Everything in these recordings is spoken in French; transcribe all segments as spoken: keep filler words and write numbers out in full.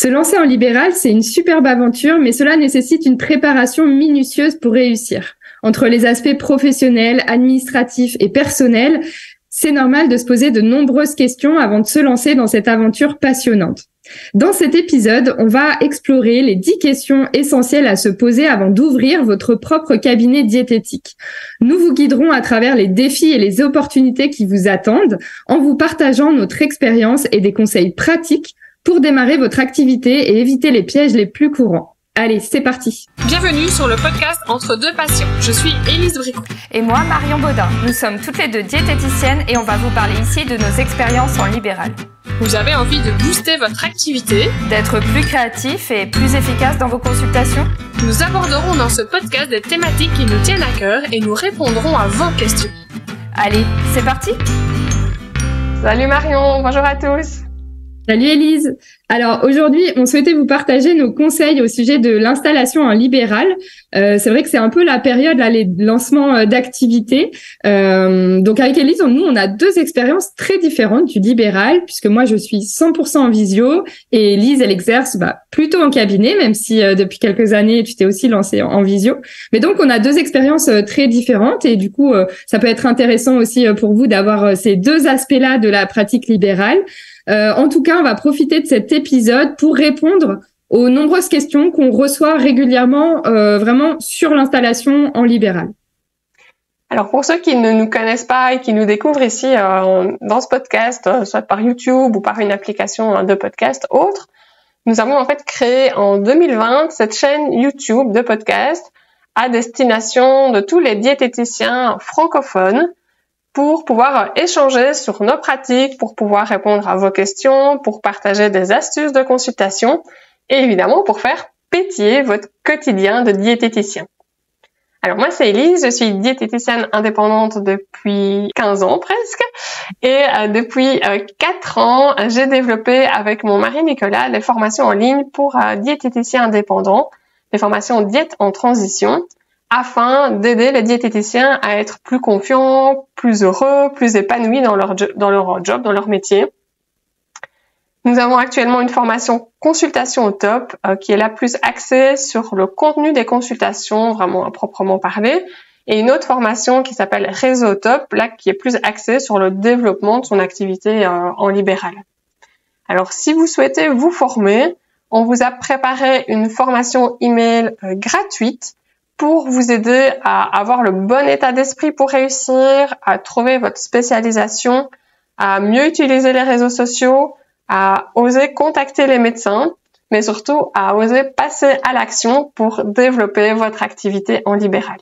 Se lancer en libéral, c'est une superbe aventure, mais cela nécessite une préparation minutieuse pour réussir. Entre les aspects professionnels, administratifs et personnels, c'est normal de se poser de nombreuses questions avant de se lancer dans cette aventure passionnante. Dans cet épisode, on va explorer les dix questions essentielles à se poser avant d'ouvrir votre propre cabinet diététique. Nous vous guiderons à travers les défis et les opportunités qui vous attendent en vous partageant notre expérience et des conseils pratiques pour démarrer votre activité et éviter les pièges les plus courants. Allez, c'est parti. Bienvenue sur le podcast Entre deux passions. Je suis Élise Bricot. Et moi, Marion Baudin. Nous sommes toutes les deux diététiciennes et on va vous parler ici de nos expériences en libéral. Vous avez envie de booster votre activité, d'être plus créatif et plus efficace dans vos consultations? Nous aborderons dans ce podcast des thématiques qui nous tiennent à cœur et nous répondrons à vos questions. Allez, c'est parti. Salut Marion, bonjour à tous. Salut Élise. Alors aujourd'hui, on souhaitait vous partager nos conseils au sujet de l'installation en libéral. Euh, c'est vrai que c'est un peu la période, là, les lancements d'activités. Euh, donc avec Élise, nous, on a deux expériences très différentes du libéral, puisque moi, je suis cent pour cent en visio et Élise, elle exerce bah, plutôt en cabinet, même si euh, depuis quelques années, tu t'es aussi lancée en, en visio. Mais donc, on a deux expériences euh, très différentes et du coup, euh, ça peut être intéressant aussi euh, pour vous d'avoir euh, ces deux aspects-là de la pratique libérale. Euh, en tout cas, on va profiter de cet épisode pour répondre aux nombreuses questions qu'on reçoit régulièrement euh, vraiment sur l'installation en libéral. Alors pour ceux qui ne nous connaissent pas et qui nous découvrent ici euh, dans ce podcast, euh, soit par YouTube ou par une application de podcast autre, nous avons en fait créé en deux mille vingt cette chaîne YouTube de podcast à destination de tous les diététiciens francophones pour pouvoir échanger sur nos pratiques, pour pouvoir répondre à vos questions, pour partager des astuces de consultation et évidemment pour faire pétiller votre quotidien de diététicien. Alors moi c'est Élise, je suis diététicienne indépendante depuis quinze ans presque et euh, depuis euh, quatre ans j'ai développé avec mon mari Nicolas des formations en ligne pour euh, diététiciens indépendants, des formations diète en transition, afin d'aider les diététiciens à être plus confiants, plus heureux, plus épanouis dans leur, jo- dans leur job, dans leur métier. Nous avons actuellement une formation consultation au top euh, qui est la plus axée sur le contenu des consultations, vraiment à proprement parler, et une autre formation qui s'appelle réseau au top, là qui est plus axée sur le développement de son activité euh, en libéral. Alors si vous souhaitez vous former, on vous a préparé une formation email euh, gratuite pour vous aider à avoir le bon état d'esprit pour réussir, à trouver votre spécialisation, à mieux utiliser les réseaux sociaux, à oser contacter les médecins, mais surtout à oser passer à l'action pour développer votre activité en libéral.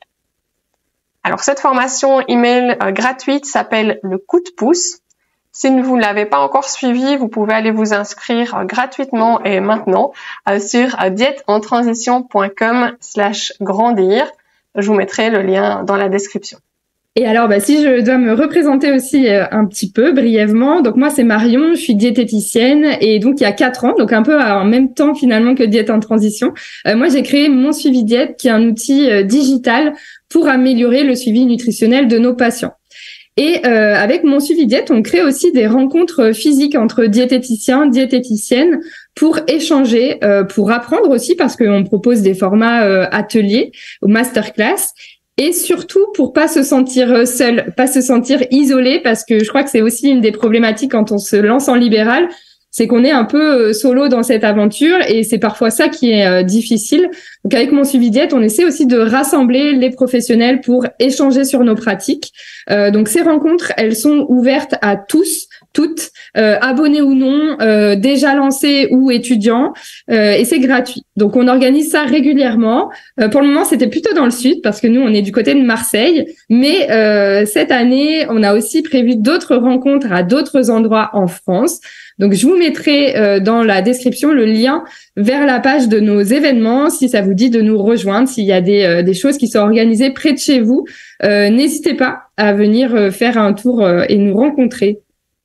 Alors cette formation email euh, gratuite s'appelle le coup de pouce. Si vous ne l'avez pas encore suivi, vous pouvez aller vous inscrire euh, gratuitement et maintenant euh, sur euh, dièteentransition.com slash grandir. Je vous mettrai le lien dans la description. Et alors, bah, si je dois me représenter aussi euh, un petit peu brièvement, donc moi c'est Marion, je suis diététicienne et donc il y a quatre ans, donc un peu en même temps finalement que Diète en transition, euh, moi j'ai créé Mon Suivi Diète qui est un outil euh, digital pour améliorer le suivi nutritionnel de nos patients. Et euh, avec Mon Suivi Diète, on crée aussi des rencontres physiques entre diététiciens, diététiciennes pour échanger, euh, pour apprendre aussi parce qu'on propose des formats euh, ateliers ou masterclass. Et surtout pour pas se sentir seul, pas se sentir isolé, parce que je crois que c'est aussi une des problématiques quand on se lance en libéral, c'est qu'on est un peu solo dans cette aventure et c'est parfois ça qui est euh, difficile. Donc avec Mon Suivi Diète, on essaie aussi de rassembler les professionnels pour échanger sur nos pratiques. Euh, donc ces rencontres, elles sont ouvertes à tous, toutes, euh, abonnés ou non, euh, déjà lancés ou étudiants, euh, et c'est gratuit. Donc on organise ça régulièrement. Euh, pour le moment, c'était plutôt dans le sud parce que nous, on est du côté de Marseille, mais euh, cette année, on a aussi prévu d'autres rencontres à d'autres endroits en France. Donc, je vous mettrai euh, dans la description le lien vers la page de nos événements. Si ça vous dit de nous rejoindre, s'il y a des, euh, des choses qui sont organisées près de chez vous, euh, n'hésitez pas à venir euh, faire un tour euh, et nous rencontrer.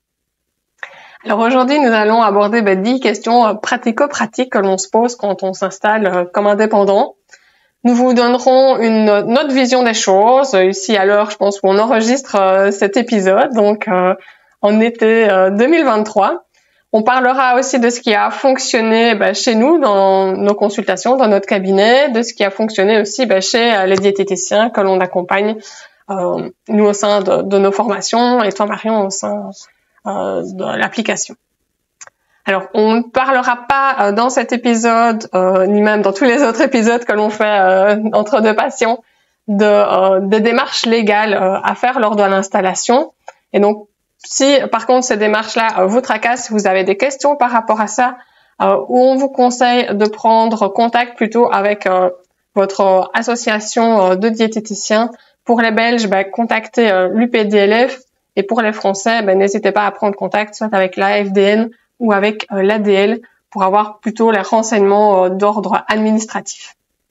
Alors aujourd'hui, nous allons aborder ben, dix questions pratico-pratiques que l'on se pose quand on s'installe euh, comme indépendant. Nous vous donnerons une notre vision des choses. Ici, à l'heure, je pense, où on enregistre euh, cet épisode, donc euh, en été euh, deux mille vingt-trois. On parlera aussi de ce qui a fonctionné ben, chez nous dans nos consultations, dans notre cabinet, de ce qui a fonctionné aussi ben, chez les diététiciens que l'on accompagne, euh, nous au sein de, de nos formations et toi Marion au sein euh, de l'application. Alors, on ne parlera pas euh, dans cet épisode, euh, ni même dans tous les autres épisodes que l'on fait euh, entre deux patients, de, euh, des démarches légales euh, à faire lors de l'installation. Et donc, si par contre ces démarches-là euh, vous tracassent, si vous avez des questions par rapport à ça, euh, où on vous conseille de prendre contact plutôt avec euh, votre association euh, de diététiciens. Pour les Belges, ben, contactez euh, l'U P D L F, et pour les Français, ben, n'hésitez pas à prendre contact soit avec l'A F D N ou avec euh, l'A D L pour avoir plutôt les renseignements euh, d'ordre administratif.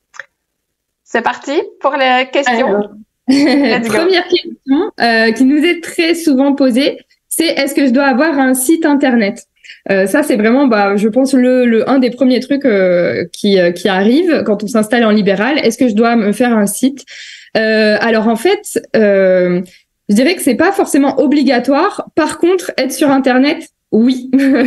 C'est parti pour les questions. Alors, première question euh, qui nous est très souvent posée, c'est est-ce que je dois avoir un site internet? Euh, ça, c'est vraiment, bah, je pense, le, le un des premiers trucs euh, qui, euh, qui arrive quand on s'installe en libéral. Est-ce que je dois me faire un site? euh, Alors, en fait, euh, je dirais que c'est pas forcément obligatoire. Par contre, être sur Internet, oui.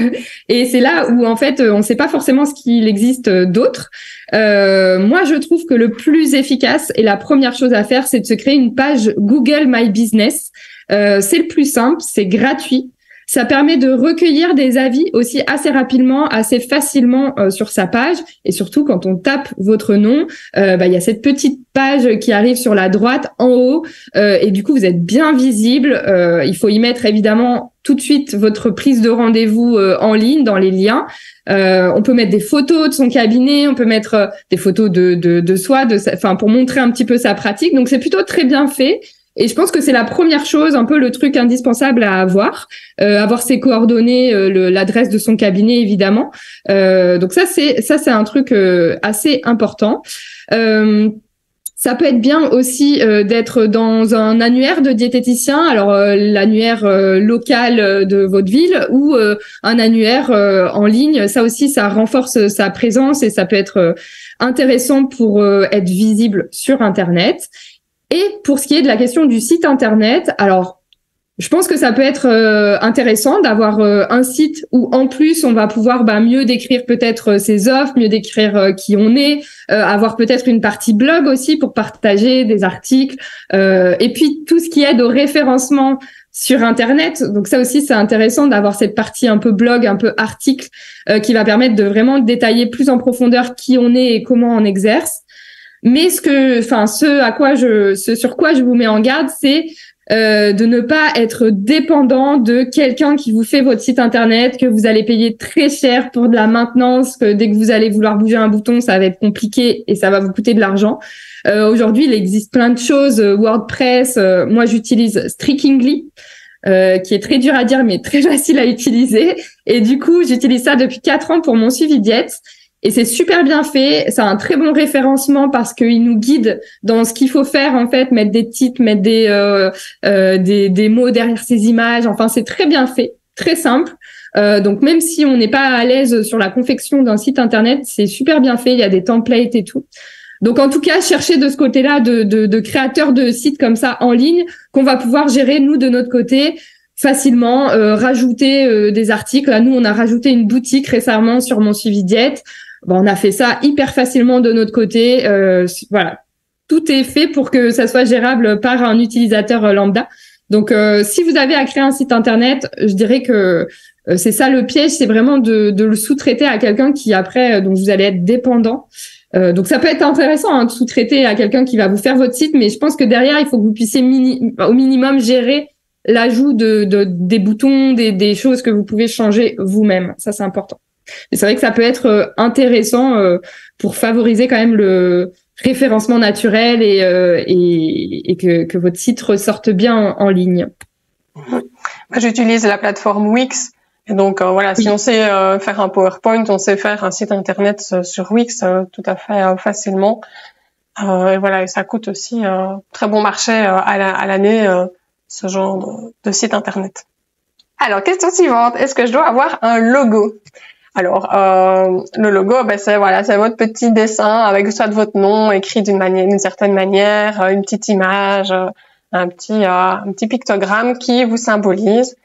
Et c'est là où, en fait, on ne sait pas forcément ce qu'il existe d'autre. Euh, moi, je trouve que le plus efficace et la première chose à faire, c'est de se créer une page Google My Business. Euh, c'est le plus simple, c'est gratuit. Ça permet de recueillir des avis aussi assez rapidement, assez facilement euh, sur sa page. Et surtout, quand on tape votre nom, euh, bah, il y a cette petite page qui arrive sur la droite en haut. Euh, et du coup, vous êtes bien visible. Euh, il faut y mettre évidemment tout de suite votre prise de rendez-vous euh, en ligne dans les liens. Euh, on peut mettre des photos de son cabinet, on peut mettre euh, des photos de, de, de soi, de sa, enfin pour montrer un petit peu sa pratique. Donc, c'est plutôt très bien fait. Et je pense que c'est la première chose, un peu le truc indispensable à avoir, euh, avoir ses coordonnées, euh, le, l'adresse de son cabinet évidemment. Euh, donc ça c'est ça c'est un truc euh, assez important. Euh, Ça peut être bien aussi euh, d'être dans un annuaire de diététicien, alors euh, l'annuaire euh, local de votre ville ou euh, un annuaire euh, en ligne. Ça aussi, ça renforce sa présence et ça peut être euh, intéressant pour euh, être visible sur Internet. Et pour ce qui est de la question du site Internet, alors je pense que ça peut être euh, intéressant d'avoir euh, un site où en plus on va pouvoir bah, mieux décrire peut-être euh, ses offres, mieux décrire euh, qui on est, euh, avoir peut-être une partie blog aussi pour partager des articles, euh, et puis tout ce qui aide au référencement sur Internet. Donc ça aussi c'est intéressant d'avoir cette partie un peu blog, un peu article, euh, qui va permettre de vraiment détailler plus en profondeur qui on est et comment on exerce. Mais ce que, enfin, ce à quoi je, ce sur quoi je vous mets en garde, c'est euh, de ne pas être dépendant de quelqu'un qui vous fait votre site internet, que vous allez payer très cher pour de la maintenance, que dès que vous allez vouloir bouger un bouton, ça va être compliqué et ça va vous coûter de l'argent. Euh, aujourd'hui, il existe plein de choses, WordPress. Euh, moi, j'utilise Strikingly, euh, qui est très dur à dire mais très facile à utiliser. Et du coup, j'utilise ça depuis quatre ans pour mon suivi diète. Et c'est super bien fait, ça a un très bon référencement parce qu'il nous guide dans ce qu'il faut faire en fait, mettre des titres, mettre des euh, euh, des, des mots derrière ces images. Enfin, c'est très bien fait, très simple. Euh, donc même si on n'est pas à l'aise sur la confection d'un site internet, c'est super bien fait. Il y a des templates et tout. Donc en tout cas, cherchez de ce côté-là de, de, de créateurs de sites comme ça en ligne qu'on va pouvoir gérer nous de notre côté. Facilement, euh, rajouter euh, des articles. Là, nous, on a rajouté une boutique récemment sur mon suivi diète. Bon, on a fait ça hyper facilement de notre côté. Euh, voilà, tout est fait pour que ça soit gérable par un utilisateur lambda. Donc, euh, si vous avez à créer un site internet, je dirais que euh, c'est ça le piège, c'est vraiment de, de le sous-traiter à quelqu'un qui après, euh, dont vous allez être dépendant. Euh, donc, ça peut être intéressant hein, de sous-traiter à quelqu'un qui va vous faire votre site, mais je pense que derrière, il faut que vous puissiez mini- au minimum gérer l'ajout de, de des boutons, des, des choses que vous pouvez changer vous-même. Ça, c'est important. Mais c'est vrai que ça peut être euh, intéressant euh, pour favoriser quand même le référencement naturel et, euh, et, et que, que votre site ressorte bien en, en ligne. Moi, j'utilise la plateforme Wix. Et donc, euh, voilà, si on sait euh, faire un PowerPoint, on sait faire un site internet euh, sur Wix euh, tout à fait euh, facilement. Euh, et voilà, et ça coûte aussi euh, très bon marché euh, à, la, à l'année, euh, ce genre de, de site internet. Alors, question suivante. Est-ce que je dois avoir un logo? Alors, euh, le logo, ben c'est voilà, c'est votre petit dessin avec soit de votre nom écrit d'une manière, d'une certaine manière, une petite image, un petit, euh, un petit pictogramme qui vous symbolise.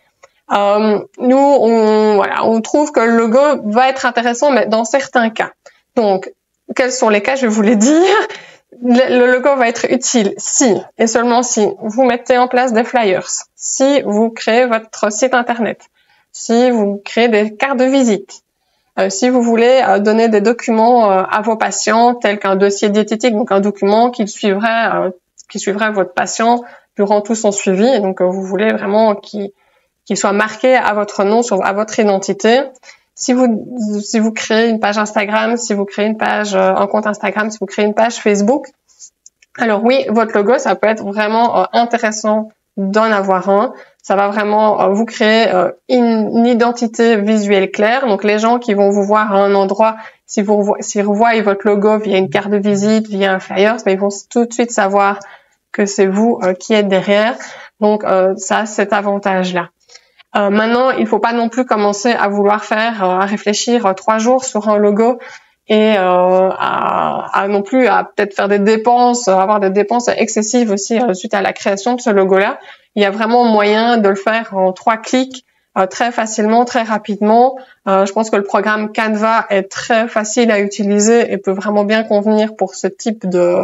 Euh, nous, on, voilà, on trouve que le logo va être intéressant, mais dans certains cas. Donc, quels sont les cas? Je vais vous les dire. Le, le logo va être utile si, et seulement si, vous mettez en place des flyers, si vous créez votre site internet, si vous créez des cartes de visite, euh, si vous voulez euh, donner des documents euh, à vos patients, tels qu'un dossier diététique, donc un document qui suivrait, euh, qui suivrait votre patient durant tout son suivi, et donc euh, vous voulez vraiment qu'il qu'il soit marqué à votre nom, sur, à votre identité. Si vous, si vous créez une page Instagram, si vous créez une page, euh, un compte Instagram, si vous créez une page Facebook, alors oui, votre logo, ça peut être vraiment euh, intéressant d'en avoir un. Ça va vraiment euh, vous créer euh, une, une identité visuelle claire. Donc les gens qui vont vous voir à un endroit, si vous, si vous voient votre logo via une carte de visite, via un flyer, ben, ils vont tout de suite savoir que c'est vous euh, qui êtes derrière. Donc euh, ça a cet avantage-là. Euh, maintenant, il faut pas non plus commencer à vouloir faire, euh, à réfléchir euh, trois jours sur un logo et euh, à, à non plus à peut-être faire des dépenses, avoir des dépenses excessives aussi euh, suite à la création de ce logo-là. Il y a vraiment moyen de le faire en trois clics, euh, très facilement, très rapidement. Euh, je pense que le programme Canva est très facile à utiliser et peut vraiment bien convenir pour ce type de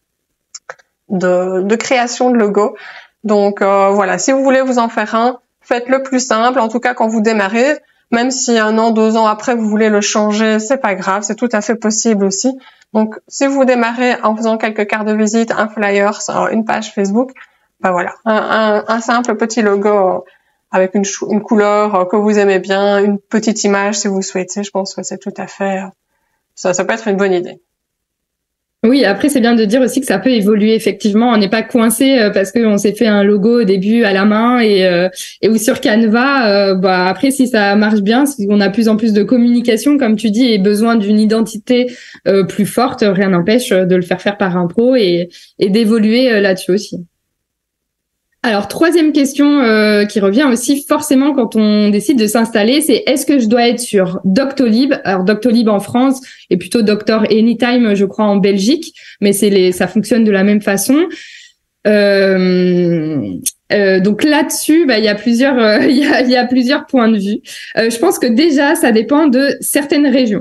de, de création de logo. Donc euh, voilà, si vous voulez vous en faire un, faites le plus simple, en tout cas quand vous démarrez. Même si un an, deux ans après, vous voulez le changer, c'est pas grave, c'est tout à fait possible aussi. Donc, si vous démarrez en faisant quelques cartes de visite, un flyer, une page Facebook, ben voilà, un, un, un simple petit logo avec une, une couleur que vous aimez bien, une petite image si vous souhaitez, je pense que c'est tout à fait, ça, ça peut être une bonne idée. Oui, après, c'est bien de dire aussi que ça peut évoluer, effectivement. On n'est pas coincé euh, parce qu'on s'est fait un logo au début à la main et, euh, et ou sur Canva. Euh, bah, après, si ça marche bien, si on a plus en plus de communication, comme tu dis, et besoin d'une identité euh, plus forte, rien n'empêche de le faire faire par un pro et, et d'évoluer euh, là-dessus aussi. Alors, troisième question euh, qui revient aussi forcément quand on décide de s'installer, c'est est-ce que je dois être sur Doctolib? Alors, Doctolib en France et plutôt Doctor Anytime, je crois, en Belgique, mais c'est les, ça fonctionne de la même façon. Euh, euh, donc là-dessus, bah, il y a plusieurs, euh, il y a, il y a plusieurs points de vue. Euh, je pense que déjà, ça dépend de certaines régions.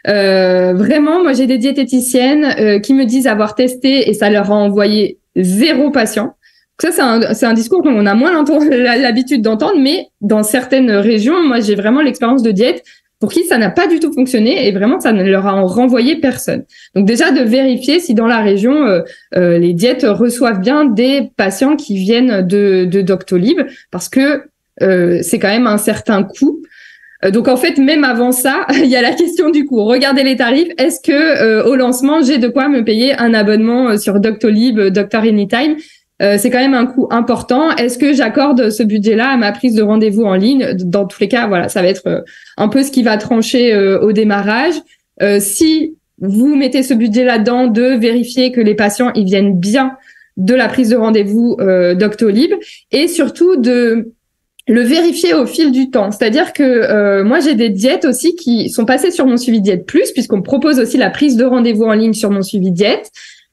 Euh, vraiment, moi, j'ai des diététiciennes euh, qui me disent avoir testé et ça leur a envoyé zéro patient. Ça, c'est un, c'est un discours qu'on a moins l'habitude d'entendre, mais dans certaines régions, moi, j'ai vraiment l'expérience de diète pour qui ça n'a pas du tout fonctionné et vraiment, ça ne leur a renvoyé personne. Donc déjà, de vérifier si dans la région, euh, euh, les diètes reçoivent bien des patients qui viennent de, de Doctolib parce que euh, c'est quand même un certain coût. Donc en fait, même avant ça, il y a la question du coût. Regardez les tarifs. Est-ce que euh, au lancement, j'ai de quoi me payer un abonnement sur Doctolib, Doctor Anytime? Euh, c'est quand même un coût important. Est-ce que j'accorde ce budget-là à ma prise de rendez-vous en ligne? Dans tous les cas, voilà, ça va être euh, un peu ce qui va trancher euh, au démarrage. Euh, si vous mettez ce budget là-dedans, de vérifier que les patients ils viennent bien de la prise de rendez-vous euh, Doctolib et surtout de le vérifier au fil du temps. C'est-à-dire que euh, moi, j'ai des diètes aussi qui sont passées sur mon suivi diète plus, puisqu'on me propose aussi la prise de rendez-vous en ligne sur mon suivi diète.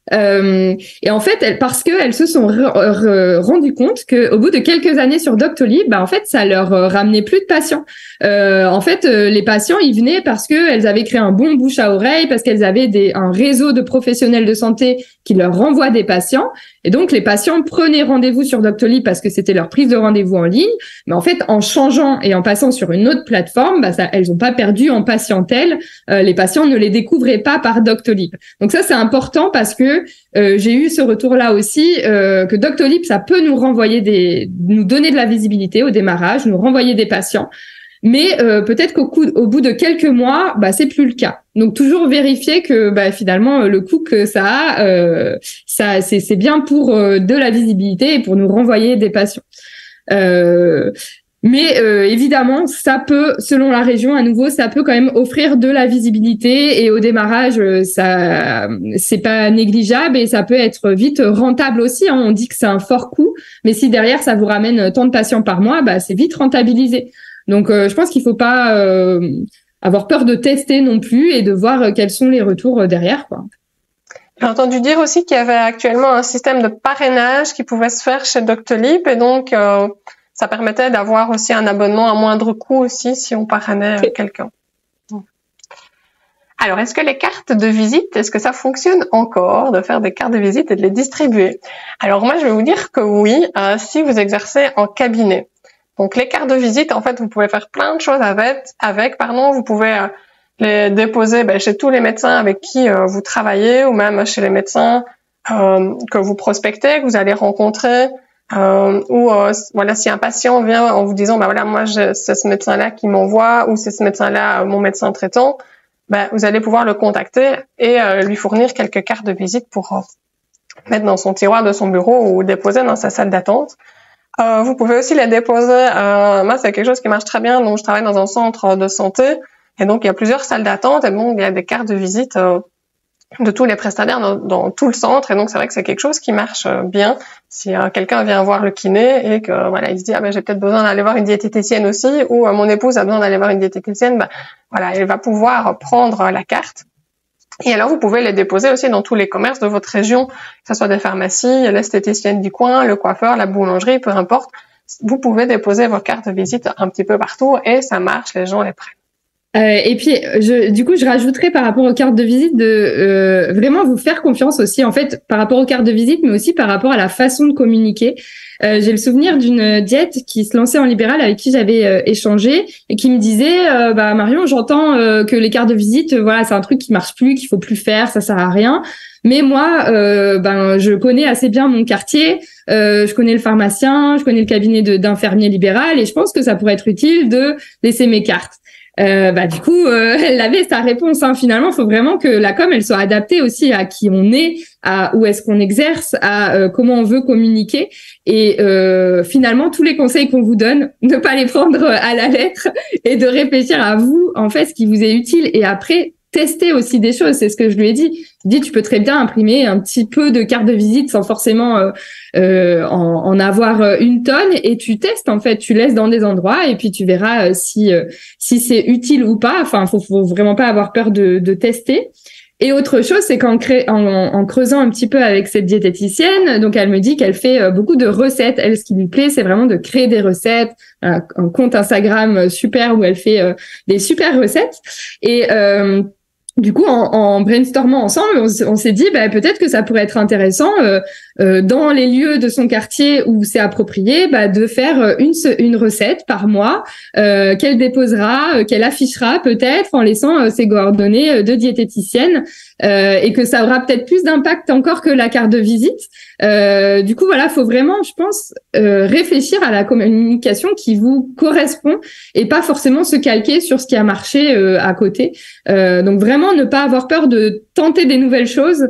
Euh, et en fait, elles, parce que elles se sont re, re, rendues compte que au bout de quelques années sur Doctolib, bah en fait, ça leur euh, ramenait plus de patients. Euh, en fait, euh, les patients, ils venaient parce que elles avaient créé un bon bouche à oreille, parce qu'elles avaient des, un réseau de professionnels de santé qui leur renvoient des patients. Et donc, les patients prenaient rendez-vous sur Doctolib parce que c'était leur prise de rendez-vous en ligne. Mais en fait, en changeant et en passant sur une autre plateforme, bah ça, elles n'ont pas perdu en patientèle. Euh, les patients ne les découvraient pas par Doctolib. Donc ça, c'est important parce que euh, j'ai eu ce retour-là aussi, euh, que Doctolib, ça peut nous renvoyer des, nous donner de la visibilité au démarrage, nous renvoyer des patients. Mais euh, peut-être qu'au coup, au bout de quelques mois, bah c'est plus le cas. Donc toujours vérifier que bah finalement le coût que ça a, euh, ça c'est c'est bien pour euh, de la visibilité et pour nous renvoyer des patients. Euh, mais euh, évidemment, ça peut, selon la région, à nouveau, ça peut quand même offrir de la visibilité et au démarrage, ça c'est pas négligeable et ça peut être vite rentable aussi. Hein. On dit que c'est un fort coût, mais si derrière ça vous ramène tant de patients par mois, bah c'est vite rentabilisé. Donc, euh, je pense qu'il faut pas euh, avoir peur de tester non plus et de voir euh, quels sont les retours euh, derrière, quoi. J'ai entendu dire aussi qu'il y avait actuellement un système de parrainage qui pouvait se faire chez Doctolib et donc euh, Ça permettait d'avoir aussi un abonnement à moindre coût aussi si on parrainait euh, quelqu'un. Alors, est-ce que les cartes de visite, est-ce que ça fonctionne encore de faire des cartes de visite et de les distribuer? Alors moi, je vais vous dire que oui, euh, si vous exercez en cabinet. Donc les cartes de visite, en fait, vous pouvez faire plein de choses avec. avec pardon, vous pouvez euh, les déposer ben, chez tous les médecins avec qui euh, vous travaillez, ou même chez les médecins euh, que vous prospectez, que vous allez rencontrer. Euh, ou euh, voilà, si un patient vient en vous disant, ben voilà, moi c'est ce médecin-là qui m'envoie, ou c'est ce médecin-là, euh, mon médecin traitant. Ben, vous allez pouvoir le contacter et euh, lui fournir quelques cartes de visite pour euh, mettre dans son tiroir de son bureau ou déposer dans sa salle d'attente. Euh, vous pouvez aussi les déposer, euh, moi c'est quelque chose qui marche très bien, donc je travaille dans un centre de santé et donc il y a plusieurs salles d'attente et donc il y a des cartes de visite euh, de tous les prestataires dans, dans tout le centre et donc c'est vrai que c'est quelque chose qui marche bien si euh, quelqu'un vient voir le kiné et que voilà il se dit ah ben j'ai peut-être besoin d'aller voir une diététicienne aussi ou euh, mon épouse a besoin d'aller voir une diététicienne, ben voilà elle va pouvoir prendre la carte et alors vous pouvez les déposer aussi dans tous les commerces de votre région, que ce soit des pharmacies, l'esthéticienne du coin, le coiffeur, la boulangerie, peu importe, vous pouvez déposer vos cartes de visite un petit peu partout et ça marche, les gens les prennent. Euh, et puis, je, du coup, je rajouterais par rapport aux cartes de visite de euh, vraiment vous faire confiance aussi, en fait, par rapport aux cartes de visite, mais aussi par rapport à la façon de communiquer. Euh, j'ai le souvenir d'une diète qui se lançait en libéral avec qui j'avais euh, échangé et qui me disait euh, bah Marion, j'entends euh, que les cartes de visite, euh, voilà, c'est un truc qui marche plus, qu'il faut plus faire, ça sert à rien. Mais moi, euh, ben, je connais assez bien mon quartier, euh, je connais le pharmacien, je connais le cabinet de, d'infirmier libéral et je pense que ça pourrait être utile de laisser mes cartes. Euh, bah du coup, euh, elle avait sa réponse. Hein. Finalement, il faut vraiment que la com elle soit adaptée aussi à qui on est, à où est-ce qu'on exerce, à euh, comment on veut communiquer. Et euh, finalement, tous les conseils qu'on vous donne, ne pas les prendre à la lettre et de réfléchir à vous, en fait, ce qui vous est utile. Et après, tester aussi des choses. C'est ce que je lui ai dit. Je dis, tu peux très bien imprimer un petit peu de carte de visite sans forcément euh, euh, en, en avoir une tonne et tu testes en fait. Tu laisses dans des endroits et puis tu verras euh, si euh, si c'est utile ou pas. Enfin, faut, faut vraiment pas avoir peur de, de tester. Et autre chose, c'est qu'en cré... en, en creusant un petit peu avec cette diététicienne, donc elle me dit qu'elle fait beaucoup de recettes. Elle, ce qui lui plaît, c'est vraiment de créer des recettes. Un, un compte Instagram super où elle fait euh, des super recettes. Et euh, du coup, en, en brainstormant ensemble, on, on s'est dit bah, peut-être que ça pourrait être intéressant euh, euh, dans les lieux de son quartier où c'est approprié, bah, de faire une, une recette par mois euh, qu'elle déposera, euh, qu'elle affichera peut-être en laissant euh, ses coordonnées de diététicienne euh, et que ça aura peut-être plus d'impact encore que la carte de visite. Euh, du coup, voilà, faut vraiment, je pense, euh, réfléchir à la communication qui vous correspond et pas forcément se calquer sur ce qui a marché euh, à côté. Euh, donc vraiment ne pas avoir peur de tenter des nouvelles choses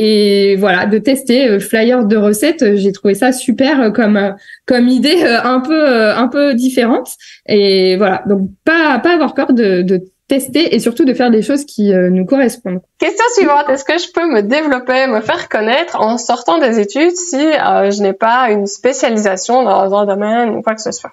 et voilà, de tester le flyer de recettes. J'ai trouvé ça super comme comme idée un peu un peu différente et voilà, donc pas pas avoir peur de, de tester et surtout de faire des choses qui euh, nous correspondent. Question suivante, est-ce que je peux me développer, me faire connaître en sortant des études si euh, je n'ai pas une spécialisation dans un domaine ou quoi que ce soit?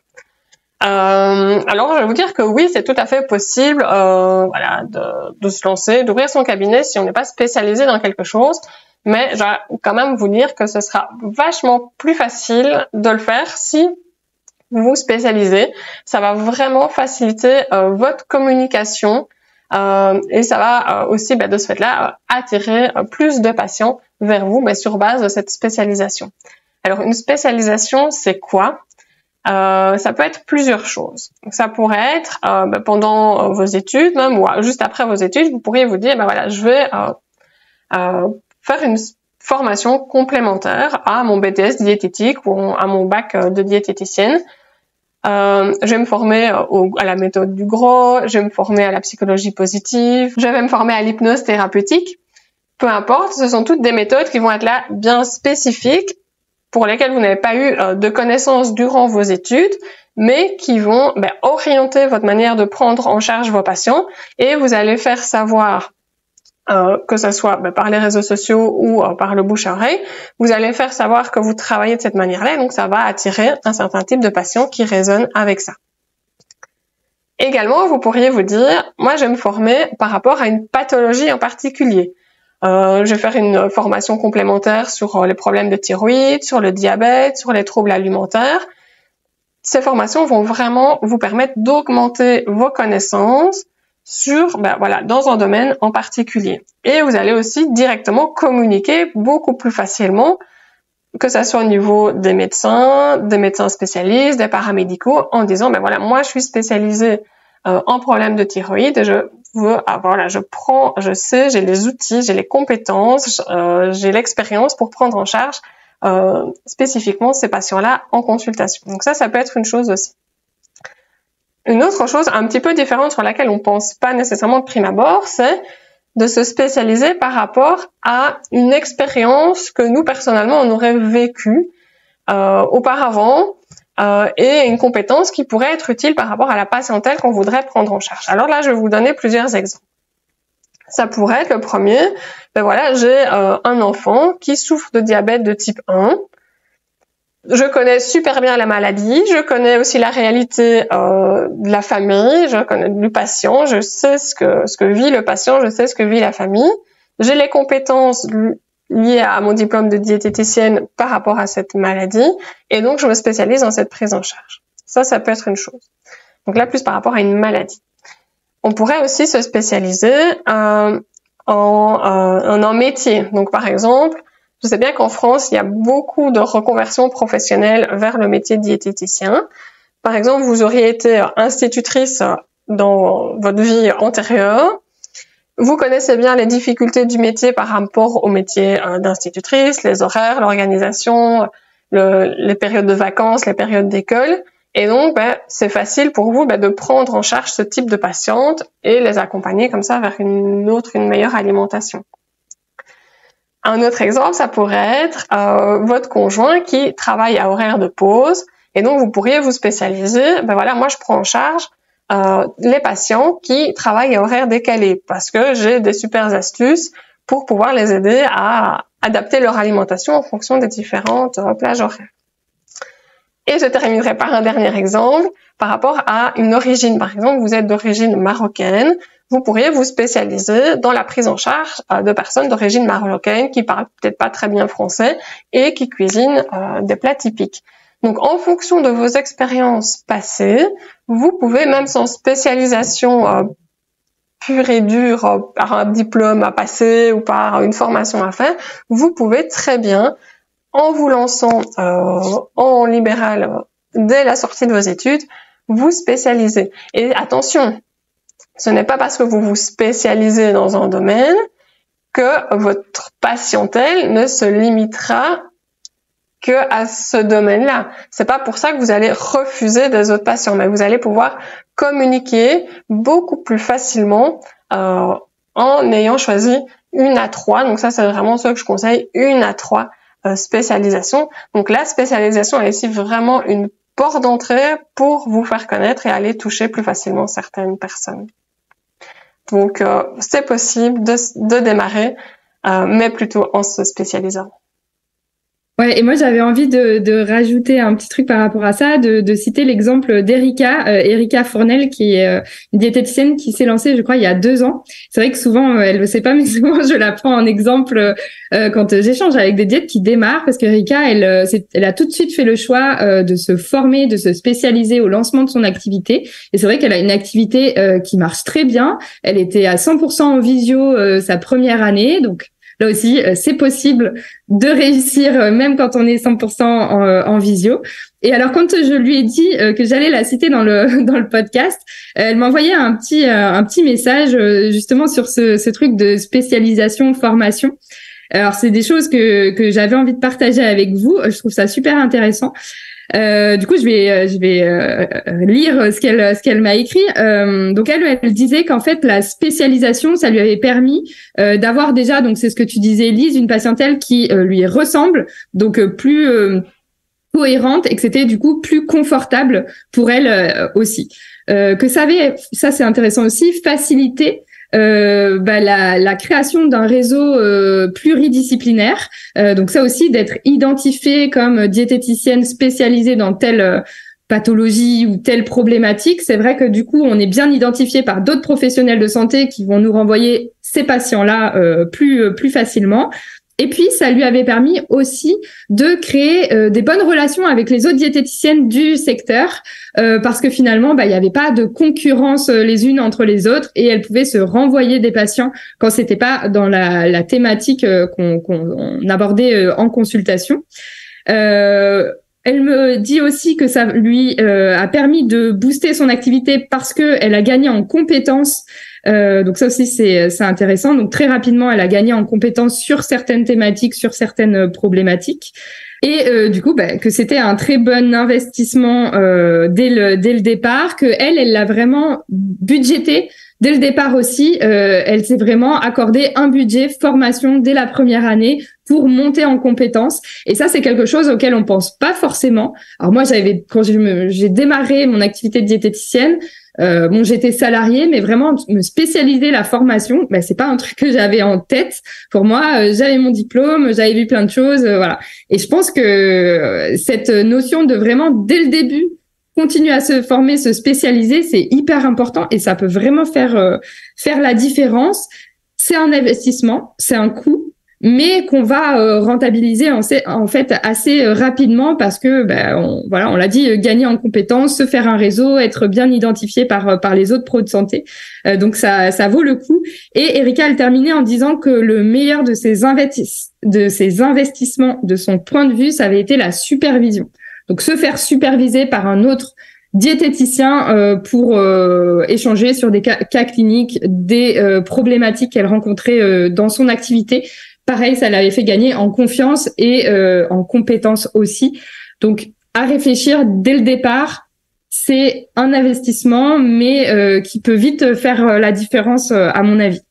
Euh, alors, je vais vous dire que oui, c'est tout à fait possible euh, voilà, de, de se lancer, d'ouvrir son cabinet si on n'est pas spécialisé dans quelque chose. Mais je vais quand même vous dire que ce sera vachement plus facile de le faire si vous vous spécialisez. Ça va vraiment faciliter euh, votre communication euh, et ça va euh, aussi, bah, de ce fait-là, euh, attirer euh, plus de patients vers vous, bah, sur base de cette spécialisation. Alors, une spécialisation, c'est quoi? Euh, ça peut être plusieurs choses. Donc, ça pourrait être euh, bah, pendant euh, vos études, même ou juste après vos études, vous pourriez vous dire, bah voilà, je vais euh, euh, faire une formation complémentaire à mon B T S diététique ou à mon bac de diététicienne. Euh, je vais me former au, à la méthode du gros, je vais me former à la psychologie positive, je vais me former à l'hypnose thérapeutique. Peu importe, ce sont toutes des méthodes qui vont être là bien spécifiques pour lesquelles vous n'avez pas eu euh, de connaissances durant vos études, mais qui vont ben, orienter votre manière de prendre en charge vos patients et vous allez faire savoir Euh, que ce soit ben, par les réseaux sociaux ou euh, par le bouche à oreille, vous allez faire savoir que vous travaillez de cette manière-là, et donc ça va attirer un certain type de patients qui résonnent avec ça. Également, vous pourriez vous dire, moi je vais me former par rapport à une pathologie en particulier. Euh, je vais faire une formation complémentaire sur les problèmes de thyroïde, sur le diabète, sur les troubles alimentaires. ces formations vont vraiment vous permettre d'augmenter vos connaissances sur, ben voilà, dans un domaine en particulier. Et vous allez aussi directement communiquer beaucoup plus facilement, que ça soit au niveau des médecins, des médecins spécialistes, des paramédicaux, en disant, ben voilà, moi je suis spécialisée euh, en problèmes de thyroïde, et je veux, ah, voilà, je prends, je sais, j'ai les outils, j'ai les compétences, euh, j'ai l'expérience pour prendre en charge euh, spécifiquement ces patients-là en consultation. Donc ça, ça peut être une chose aussi. Une autre chose un petit peu différente sur laquelle on pense pas nécessairement de prime abord, c'est de se spécialiser par rapport à une expérience que nous, personnellement, on aurait vécue euh, auparavant euh, et une compétence qui pourrait être utile par rapport à la patientèle qu'on voudrait prendre en charge. Alors là, je vais vous donner plusieurs exemples. Ça pourrait être le premier, ben voilà, j'ai euh, un enfant qui souffre de diabète de type un. Je connais super bien la maladie, je connais aussi la réalité euh, de la famille, je connais du patient, je sais ce que ce que vit le patient, je sais ce que vit la famille. J'ai les compétences liées à mon diplôme de diététicienne par rapport à cette maladie, et donc je me spécialise dans cette prise en charge. Ça, ça peut être une chose. Donc là, plus par rapport à une maladie. On pourrait aussi se spécialiser euh, en, euh, en un métier. Donc par exemple, je sais bien qu'en France, il y a beaucoup de reconversions professionnelles vers le métier de diététicien. Par exemple, vous auriez été institutrice dans votre vie antérieure. Vous connaissez bien les difficultés du métier par rapport au métier d'institutrice, les horaires, l'organisation, le, les périodes de vacances, les périodes d'école. Et donc, ben, c'est facile pour vous ben, de prendre en charge ce type de patientes et les accompagner comme ça vers une autre, une meilleure alimentation. Un autre exemple, ça pourrait être euh, votre conjoint qui travaille à horaire de pause, et donc vous pourriez vous spécialiser. Ben voilà, moi je prends en charge euh, les patients qui travaillent à horaire décalé parce que j'ai des super astuces pour pouvoir les aider à adapter leur alimentation en fonction des différentes euh, plages horaires. Et je terminerai par un dernier exemple par rapport à une origine. Par exemple, vous êtes d'origine marocaine. Vous pourriez vous spécialiser dans la prise en charge euh, de personnes d'origine marocaine qui parlent peut-être pas très bien français et qui cuisinent euh, des plats typiques. Donc, en fonction de vos expériences passées, vous pouvez, même sans spécialisation euh, pure et dure, euh, par un diplôme à passer ou par une formation à faire, vous pouvez très bien, en vous lançant euh, en libéral euh, dès la sortie de vos études, vous spécialiser. Et attention, ce n'est pas parce que vous vous spécialisez dans un domaine que votre patientèle ne se limitera que à ce domaine-là. C'est pas pour ça que vous allez refuser des autres patients, mais vous allez pouvoir communiquer beaucoup plus facilement euh, en ayant choisi une à trois. Donc ça, c'est vraiment ce que je conseille, une à trois euh, spécialisations. Donc la spécialisation est ici vraiment une porte d'entrée pour vous faire connaître et aller toucher plus facilement certaines personnes. Donc, euh, c'est possible de, de démarrer, euh, mais plutôt en se spécialisant. Ouais, et moi j'avais envie de, de rajouter un petit truc par rapport à ça, de, de citer l'exemple d'Erika, euh, Erika Fournel, qui est euh, une diététicienne qui s'est lancée, je crois, il y a deux ans. C'est vrai que souvent, euh, elle le sait pas, mais souvent je la prends en exemple euh, quand j'échange avec des diètes qui démarrent, parce qu'Erika, elle, euh, elle a tout de suite fait le choix euh, de se former, de se spécialiser au lancement de son activité. Et c'est vrai qu'elle a une activité euh, qui marche très bien. Elle était à cent pour cent en visio euh, sa première année, donc là aussi, euh, c'est possible de réussir euh, même quand on est cent pour cent en, euh, en visio. Et alors, quand je lui ai dit euh, que j'allais la citer dans le dans le podcast, euh, elle m'a envoyé un petit euh, un petit message euh, justement sur ce, ce truc de spécialisation, formation. Alors, c'est des choses que que j'avais envie de partager avec vous. Je trouve ça super intéressant. Euh, du coup, je vais, je vais euh, lire ce qu'elle, ce qu'elle m'a écrit. Euh, donc, elle, elle disait qu'en fait, la spécialisation, ça lui avait permis euh, d'avoir déjà, donc c'est ce que tu disais, Lise, une patientèle qui euh, lui ressemble, donc euh, plus euh, cohérente, et que c'était du coup plus confortable pour elle euh, aussi. Euh, que ça avait, ça c'est intéressant aussi, faciliter Euh, bah, la, la création d'un réseau euh, pluridisciplinaire. Euh, donc ça aussi, d'être identifiée comme diététicienne spécialisée dans telle euh, pathologie ou telle problématique, c'est vrai que du coup, on est bien identifié par d'autres professionnels de santé qui vont nous renvoyer ces patients-là euh, plus euh, plus facilement. Et puis, ça lui avait permis aussi de créer euh, des bonnes relations avec les autres diététiciennes du secteur, euh, parce que finalement, bah, il n'y avait pas de concurrence euh, les unes entre les autres, et elles pouvaient se renvoyer des patients quand c'était pas dans la, la thématique euh, qu'on, qu'on abordait euh, en consultation. Euh, Elle me dit aussi que ça lui euh, a permis de booster son activité parce que elle a gagné en compétences. Euh, donc ça aussi c'est c'est intéressant. Donc très rapidement, elle a gagné en compétences sur certaines thématiques, sur certaines problématiques. Et euh, du coup, bah, que c'était un très bon investissement euh, dès le dès le départ. Que elle, elle l'a vraiment budgété. Dès le départ aussi, euh, elle s'est vraiment accordé un budget formation dès la première année pour monter en compétences. Et ça, c'est quelque chose auquel on pense pas forcément. Alors moi, j'avais quand je me, j'ai démarré mon activité de diététicienne, euh, bon, j'étais salariée, mais vraiment me spécialiser la formation, ben c'est pas un truc que j'avais en tête. Pour moi, euh, j'avais mon diplôme, j'avais vu plein de choses, euh, voilà. Et je pense que euh, cette notion de vraiment dès le début continuer à se former, se spécialiser, c'est hyper important et ça peut vraiment faire euh, faire la différence. C'est un investissement, c'est un coût, mais qu'on va euh, rentabiliser en, en fait assez euh, rapidement parce que ben on, voilà, on l'a dit, euh, gagner en compétences, se faire un réseau, être bien identifié par par les autres pros de santé. Euh, donc ça ça vaut le coup. Et Erika, elle terminait en disant que le meilleur de ses investis- de ses investissements, de son point de vue, ça avait été la supervision. Donc, se faire superviser par un autre diététicien euh, pour euh, échanger sur des cas, cas cliniques, des euh, problématiques qu'elle rencontrait euh, dans son activité. Pareil, ça l'avait fait gagner en confiance et euh, en compétences aussi. Donc, à réfléchir dès le départ, c'est un investissement, mais euh, qui peut vite faire la différence, euh, à mon avis.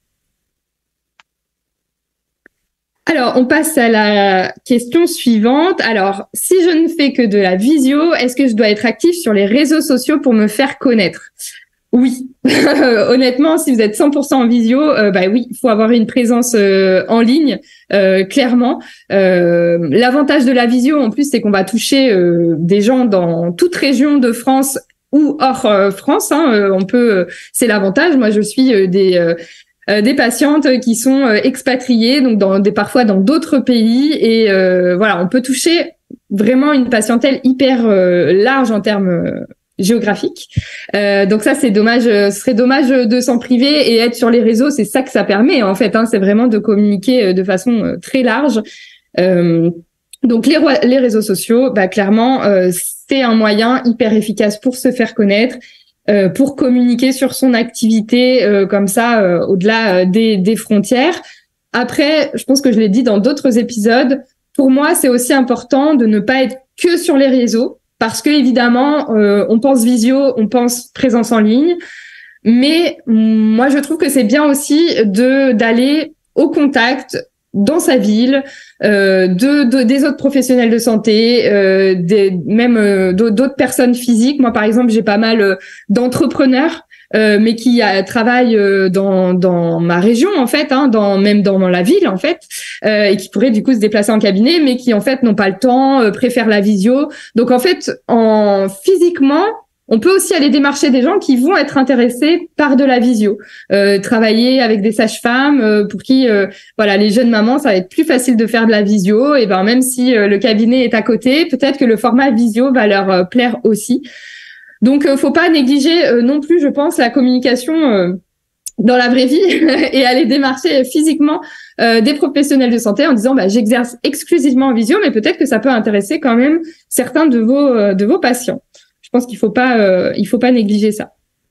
Alors, on passe à la question suivante. Alors, si je ne fais que de la visio, est-ce que je dois être active sur les réseaux sociaux pour me faire connaître? Oui. Honnêtement, si vous êtes cent pour cent en visio, euh, bah oui, il faut avoir une présence euh, en ligne, euh, clairement. Euh, l'avantage de la visio, en plus, c'est qu'on va toucher euh, des gens dans toute région de France ou hors euh, France. Hein. Euh, on peut, c'est l'avantage. Moi, je suis euh, des euh, Euh, des patientes qui sont euh, expatriées, donc dans des parfois dans d'autres pays, et euh, voilà, on peut toucher vraiment une patientèle hyper euh, large en termes euh, géographiques. Euh, donc ça, c'est dommage, ce serait dommage de s'en priver et être sur les réseaux, c'est ça que ça permet en fait. Hein, c'est vraiment de communiquer de façon euh, très large. Euh, donc les les réseaux sociaux, bah clairement, euh, c'est un moyen hyper efficace pour se faire connaître. Euh, pour communiquer sur son activité euh, comme ça euh, au-delà euh, des, des frontières. Après, je pense que je l'ai dit dans d'autres épisodes, pour moi, c'est aussi important de ne pas être que sur les réseaux parce que évidemment, euh, on pense visio, on pense présence en ligne, mais moi, je trouve que c'est bien aussi de d'aller au contact dans sa ville, euh, de, de des autres professionnels de santé, euh, des même euh, d'autres personnes physiques. Moi, par exemple, j'ai pas mal euh, d'entrepreneurs, euh, mais qui euh, travaillent euh, dans dans ma région en fait, hein, dans même dans, dans la ville en fait, euh, et qui pourraient du coup se déplacer en cabinet, mais qui en fait n'ont pas le temps, euh, préfèrent la visio. Donc en fait, en physiquement, on peut aussi aller démarcher des gens qui vont être intéressés par de la visio, euh, travailler avec des sages-femmes euh, pour qui, euh, voilà, les jeunes mamans, ça va être plus facile de faire de la visio. Et ben même si euh, le cabinet est à côté, peut-être que le format visio va leur euh, plaire aussi. Donc, euh, faut pas négliger euh, non plus, je pense, la communication euh, dans la vraie vie et aller démarcher physiquement euh, des professionnels de santé en disant, bah, j'exerce exclusivement en visio, mais peut-être que ça peut intéresser quand même certains de vos euh, de vos patients. Je pense qu'il faut pas, euh, il faut pas négliger ça.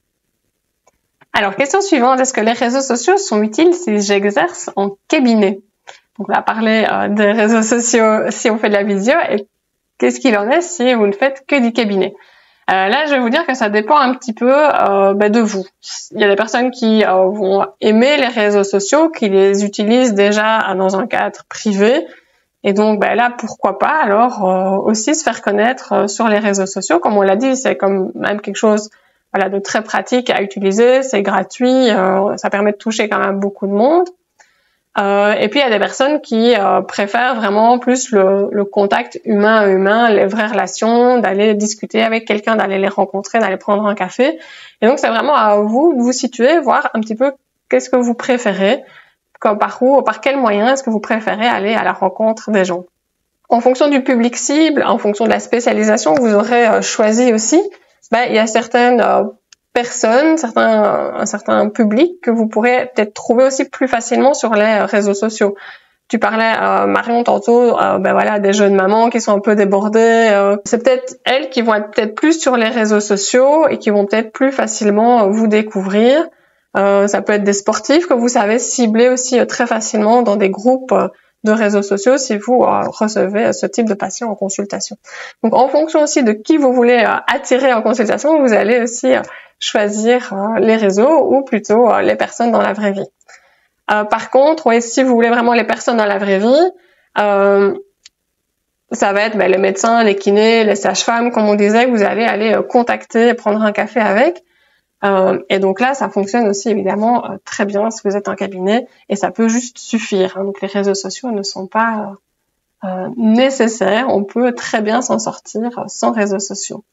Alors, question suivante, est-ce que les réseaux sociaux sont utiles si j'exerce en cabinet? Donc, on va parler euh, des réseaux sociaux si on fait de la visio, et qu'est-ce qu'il en est si vous ne faites que du cabinet? Euh, là, je vais vous dire que ça dépend un petit peu euh, bah, de vous. Il y a des personnes qui euh, vont aimer les réseaux sociaux, qui les utilisent déjà dans un cadre privé. Et donc, ben là, pourquoi pas alors euh, aussi se faire connaître euh, sur les réseaux sociaux. Comme on l'a dit, c'est comme même quelque chose, voilà, de très pratique à utiliser. C'est gratuit, euh, ça permet de toucher quand même beaucoup de monde. Euh, et puis, il y a des personnes qui euh, préfèrent vraiment plus le, le contact humain à humain, les vraies relations, d'aller discuter avec quelqu'un, d'aller les rencontrer, d'aller prendre un café. Et donc, c'est vraiment à vous de vous situer, voir un petit peu qu'est-ce que vous préférez. comme par où, par quel moyen est-ce que vous préférez aller à la rencontre des gens. En fonction du public cible, en fonction de la spécialisation que vous aurez euh, choisi aussi, ben, il y a certaines euh, personnes, certains, un certain public que vous pourrez peut-être trouver aussi plus facilement sur les réseaux sociaux. Tu parlais, euh, Marion, tantôt, euh, ben voilà, des jeunes mamans qui sont un peu débordées. Euh, c'est peut-être elles qui vont être peut-être plus sur les réseaux sociaux et qui vont peut-être plus facilement euh, vous découvrir. Euh, ça peut être des sportifs que vous savez cibler aussi euh, très facilement dans des groupes euh, de réseaux sociaux si vous euh, recevez euh, ce type de patient en consultation. Donc, en fonction aussi de qui vous voulez euh, attirer en consultation, vous allez aussi euh, choisir euh, les réseaux ou plutôt euh, les personnes dans la vraie vie. Euh, par contre, ouais, si vous voulez vraiment les personnes dans la vraie vie, euh, ça va être ben, les médecins, les kinés, les sages-femmes, comme on disait, que vous allez aller euh, contacter, prendre un café avec. Euh, et donc là, ça fonctionne aussi évidemment euh, très bien si vous êtes en cabinet, et ça peut juste suffire. Hein. Donc les réseaux sociaux ne sont pas euh, euh, nécessaires. On peut très bien s'en sortir sans réseaux sociaux.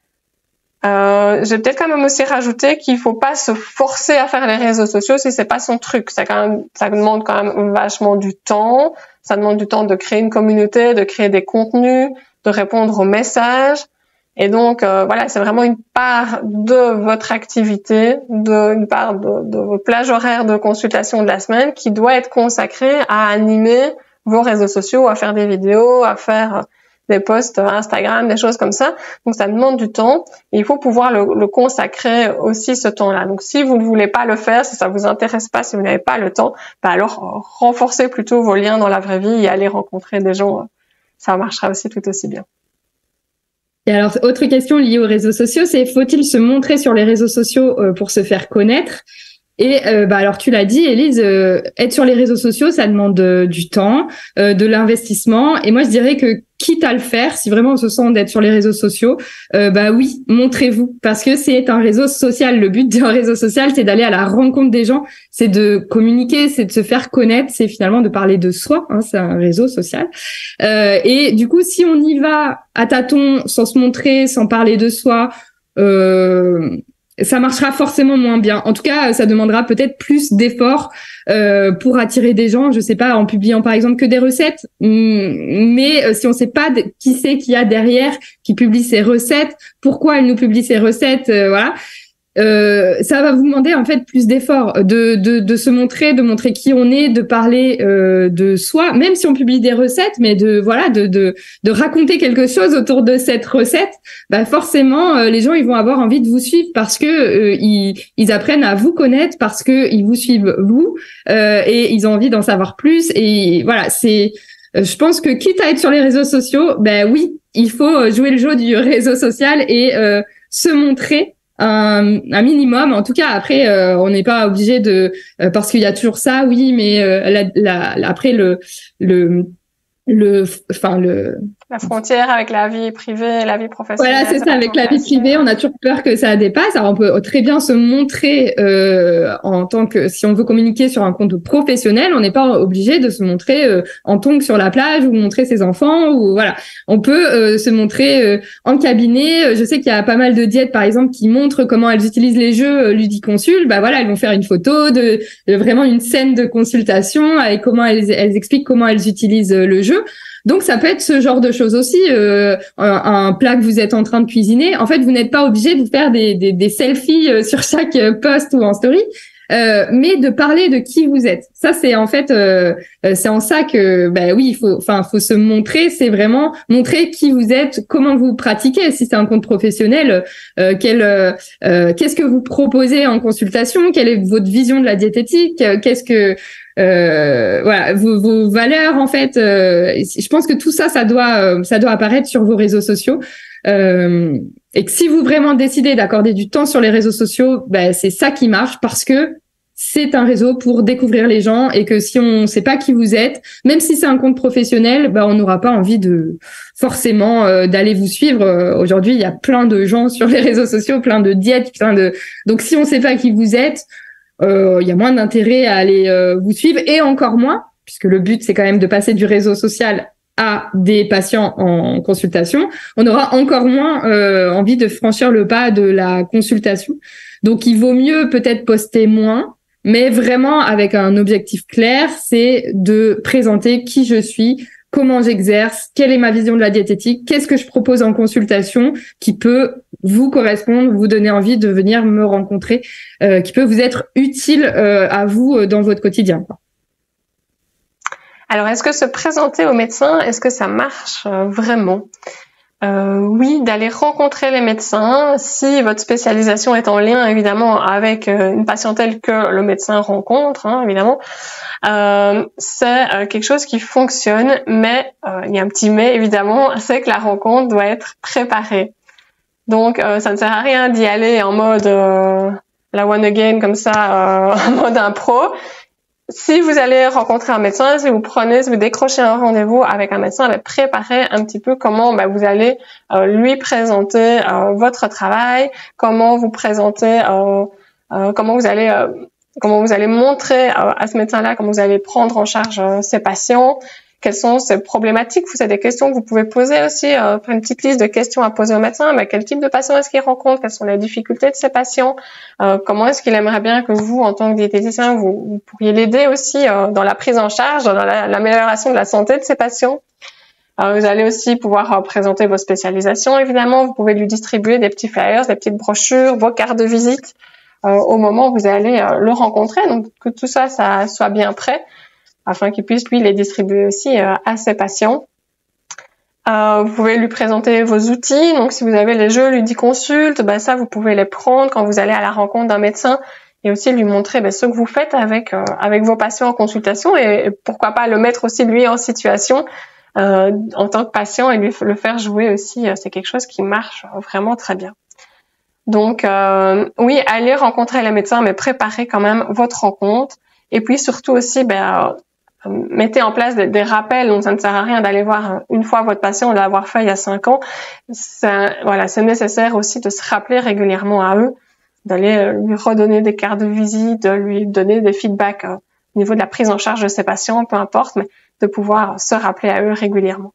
Euh, je vais peut-être quand même aussi rajouter qu'il faut pas se forcer à faire les réseaux sociaux si c'est pas son truc. Ça quand même, ça demande quand même vachement du temps. Ça demande du temps de créer une communauté, de créer des contenus, de répondre aux messages. Et donc, euh, voilà, c'est vraiment une part de votre activité, de, une part de, de vos plages horaires de consultation de la semaine qui doit être consacrée à animer vos réseaux sociaux, à faire des vidéos, à faire des posts Instagram, des choses comme ça. Donc, ça demande du temps et il faut pouvoir le, le consacrer aussi ce temps-là. Donc, si vous ne voulez pas le faire, si ça vous intéresse pas, si vous n'avez pas le temps, bah alors renforcez plutôt vos liens dans la vraie vie et allez rencontrer des gens. Ça marchera aussi tout aussi bien. Et alors, autre question liée aux réseaux sociaux, c'est faut-il se montrer sur les réseaux sociaux euh, pour se faire connaître ? Et euh, bah alors tu l'as dit, Élise, euh, être sur les réseaux sociaux, ça demande euh, du temps, euh, de l'investissement. Et moi, je dirais que quitte à le faire, si vraiment on se sent d'être sur les réseaux sociaux, euh, bah oui, montrez-vous, parce que c'est un réseau social. Le but d'un réseau social, c'est d'aller à la rencontre des gens, c'est de communiquer, c'est de se faire connaître, c'est finalement de parler de soi. Hein, c'est un réseau social. Euh, et du coup, si on y va à tâtons, sans se montrer, sans parler de soi, euh, ça marchera forcément moins bien. En tout cas, ça demandera peut-être plus d'efforts euh, pour attirer des gens. Je sais pas, en publiant par exemple que des recettes. Mais euh, si on sait pas de, qui c'est qu'il y a derrière, qui publie ces recettes, pourquoi elle nous publie ces recettes, euh, voilà. Euh, ça va vous demander en fait plus d'efforts, de, de, de se montrer, de montrer qui on est, de parler euh, de soi, même si on publie des recettes, mais de voilà, de, de, de raconter quelque chose autour de cette recette. Bah forcément, euh, les gens ils vont avoir envie de vous suivre parce que euh, ils, ils apprennent à vous connaître, parce que ils vous suivent vous euh, et ils ont envie d'en savoir plus. Et voilà, c'est, euh, je pense que quitte à être sur les réseaux sociaux, ben oui, il faut jouer le jeu du réseau social et euh, se montrer. Un, un minimum, en tout cas. Après, euh, on n'est pas obligé de, euh, parce qu'il y a toujours ça, oui, mais euh, la, la, après le, le, le, enfin le. La frontière avec la vie privée et la vie professionnelle. Voilà, c'est ça, avec la vie privée, on a toujours peur que ça dépasse. Alors, on peut très bien se montrer euh, en tant que, si on veut communiquer sur un compte professionnel, on n'est pas obligé de se montrer euh, en tongs sur la plage ou montrer ses enfants ou voilà. On peut euh, se montrer euh, en cabinet. Je sais qu'il y a pas mal de diètes, par exemple, qui montrent comment elles utilisent les jeux euh, Ludiconsult. Bah voilà, elles vont faire une photo de, de vraiment une scène de consultation et comment elles, elles expliquent comment elles utilisent euh, le jeu. Donc, ça peut être ce genre de choses aussi. Euh, un, un plat que vous êtes en train de cuisiner. En fait, vous n'êtes pas obligé de faire des, des, des selfies euh, sur chaque euh, post ou en story, euh, mais de parler de qui vous êtes. Ça, c'est en fait, euh, c'est en ça que, bah oui, il faut, enfin, faut se montrer. C'est vraiment montrer qui vous êtes, comment vous pratiquez. Si c'est un compte professionnel, euh, quel, euh, qu'est-ce que vous proposez en consultation, quelle est votre vision de la diététique, qu'est-ce que Euh, voilà, vos, vos valeurs en fait. Euh, je pense que tout ça, ça doit, ça doit apparaître sur vos réseaux sociaux. Euh, et que si vous vraiment décidez d'accorder du temps sur les réseaux sociaux, ben c'est ça qui marche parce que c'est un réseau pour découvrir les gens et que si on ne sait pas qui vous êtes, même si c'est un compte professionnel, ben on n'aura pas envie de forcément euh, d'aller vous suivre. Euh, aujourd'hui, il y a plein de gens sur les réseaux sociaux, plein de diètes, plein de. Donc si on ne sait pas qui vous êtes. Il euh, y a moins d'intérêt à aller euh, vous suivre et encore moins, puisque le but c'est quand même de passer du réseau social à des patients en consultation, on aura encore moins euh, envie de franchir le pas de la consultation. Donc il vaut mieux peut-être poster moins, mais vraiment avec un objectif clair, c'est de présenter qui je suis, comment j'exerce, quelle est ma vision de la diététique, qu'est-ce que je propose en consultation qui peut vous correspondre, vous donner envie de venir me rencontrer, euh, qui peut vous être utile euh, à vous dans votre quotidien, quoi. Alors, est-ce que se présenter au médecin, est-ce que ça marche euh, vraiment ? Euh, oui, d'aller rencontrer les médecins, si votre spécialisation est en lien évidemment avec euh, une patientèle que le médecin rencontre, hein, évidemment, euh, c'est euh, quelque chose qui fonctionne, mais euh, il y a un petit mais évidemment, c'est que la rencontre doit être préparée. Donc, euh, ça ne sert à rien d'y aller en mode euh, la one again comme ça, euh, en mode impro. Si vous allez rencontrer un médecin, si vous prenez, si vous décrochez un rendez-vous avec un médecin, ben, préparez un petit peu comment ben, vous allez euh, lui présenter euh, votre travail, comment vous présenter, euh, euh, comment vous allez, euh, comment vous allez montrer euh, à ce médecin-là, comment vous allez prendre en charge euh, ses patients, quelles sont ces problématiques. Vous avez des questions que vous pouvez poser aussi, euh, une petite liste de questions à poser au médecin. Ben, quel type de patient est-ce qu'il rencontre? Quelles sont les difficultés de ces patients? Euh, comment est-ce qu'il aimerait bien que vous, en tant que diététicien, vous, vous pourriez l'aider aussi euh, dans la prise en charge, dans la, l'amélioration de la santé de ces patients? Euh, vous allez aussi pouvoir euh, présenter vos spécialisations, évidemment. Vous pouvez lui distribuer des petits flyers, des petites brochures, vos cartes de visite euh, au moment où vous allez euh, le rencontrer. Donc, que tout ça, ça soit bien prêt, afin qu'il puisse, lui, les distribuer aussi euh, à ses patients. Euh, vous pouvez lui présenter vos outils. Donc, si vous avez les jeux Ludiconsult, ben ça, vous pouvez les prendre quand vous allez à la rencontre d'un médecin et aussi lui montrer ben, ce que vous faites avec euh, avec vos patients en consultation et, et pourquoi pas le mettre aussi, lui, en situation euh, en tant que patient et lui le faire jouer aussi. Euh, c'est quelque chose qui marche vraiment très bien. Donc, euh, oui, allez rencontrer les médecins, mais préparez quand même votre rencontre. Et puis, surtout aussi, ben... Euh, mettez en place des, des rappels. Donc ça ne sert à rien d'aller voir une fois votre patient, de l'avoir fait il y a cinq ans. Ça, voilà, c'est nécessaire aussi de se rappeler régulièrement à eux, d'aller lui redonner des cartes de visite, de lui donner des feedbacks euh, au niveau de la prise en charge de ses patients, peu importe, mais de pouvoir se rappeler à eux régulièrement.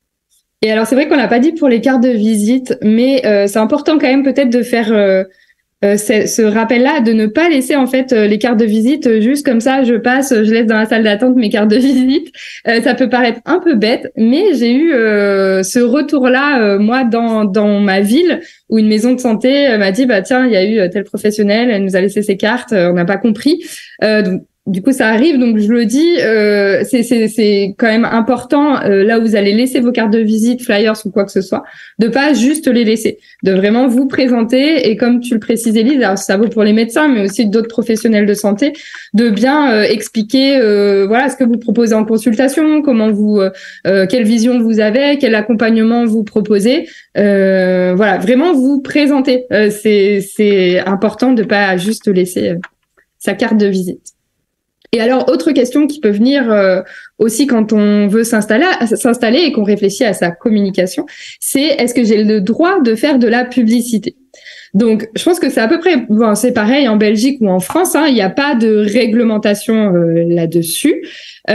Et alors c'est vrai qu'on l'a pas dit pour les cartes de visite, mais euh, c'est important quand même peut-être de faire euh, Euh, ce rappel-là, de ne pas laisser en fait euh, les cartes de visite euh, juste comme ça, je passe, je laisse dans la salle d'attente mes cartes de visite. Euh, ça peut paraître un peu bête, mais j'ai eu euh, ce retour-là euh, moi dans dans ma ville où une maison de santé euh, m'a dit bah tiens il y a eu tel professionnel, elle nous a laissé ses cartes, euh, on n'a pas compris. Euh, donc du coup, ça arrive, donc je le dis, euh, c'est, c'est, c'est quand même important, euh, là où vous allez laisser vos cartes de visite, flyers ou quoi que ce soit, de pas juste les laisser, de vraiment vous présenter, et comme tu le précises, Élise, alors ça vaut pour les médecins, mais aussi d'autres professionnels de santé, de bien euh, expliquer euh, voilà ce que vous proposez en consultation, comment vous, euh, quelle vision vous avez, quel accompagnement vous proposez, euh, voilà, vraiment vous présenter. Euh, c'est, c'est important de pas juste laisser euh, sa carte de visite. Et alors, autre question qui peut venir euh, aussi quand on veut s'installer, s'installer et qu'on réfléchit à sa communication, c'est est-ce que j'ai le droit de faire de la publicité ? Donc, je pense que c'est à peu près, bon, c'est pareil en Belgique ou en France, hein, il n'y a pas de réglementation euh, là-dessus.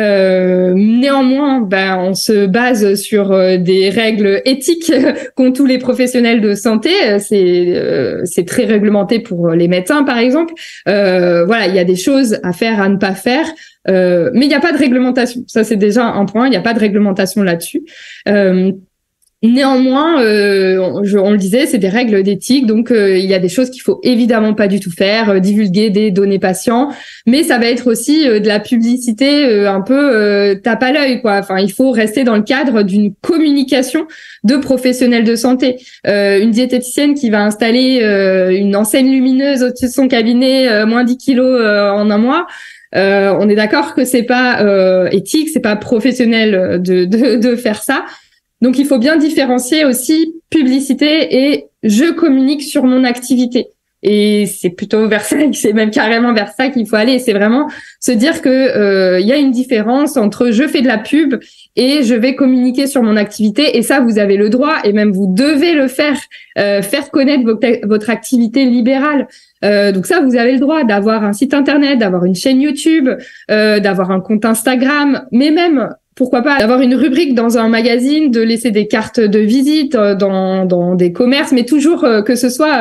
Euh, néanmoins, ben, on se base sur euh, des règles éthiques qu'ont tous les professionnels de santé. C'est, euh, c'est très réglementé pour les médecins, par exemple. Euh, voilà, il y a des choses à faire, à ne pas faire. Euh, mais il n'y a pas de réglementation. Ça, c'est déjà un point. Il n'y a pas de réglementation là-dessus. Euh, Néanmoins, euh, je, on le disait, c'est des règles d'éthique, donc euh, il y a des choses qu'il faut évidemment pas du tout faire, euh, divulguer des données patients, mais ça va être aussi euh, de la publicité euh, un peu euh, tape à l'œil, quoi. Enfin, il faut rester dans le cadre d'une communication de professionnels de santé. Euh, une diététicienne qui va installer euh, une enseigne lumineuse au-dessus de son cabinet, euh, moins dix kilos euh, en un mois. Euh, on est d'accord que c'est pas euh, éthique, c'est pas professionnel de, de, de faire ça. Donc, il faut bien différencier aussi publicité et je communique sur mon activité. Et c'est plutôt vers ça, c'est même carrément vers ça qu'il faut aller. C'est vraiment se dire que euh, il y a une différence entre je fais de la pub et je vais communiquer sur mon activité. Et ça, vous avez le droit et même vous devez le faire, euh, faire connaître votre, votre activité libérale. Euh, donc ça, vous avez le droit d'avoir un site internet, d'avoir une chaîne YouTube, euh, d'avoir un compte Instagram, mais même pourquoi pas d'avoir une rubrique dans un magazine, de laisser des cartes de visite dans, dans des commerces, mais toujours euh, que ce soit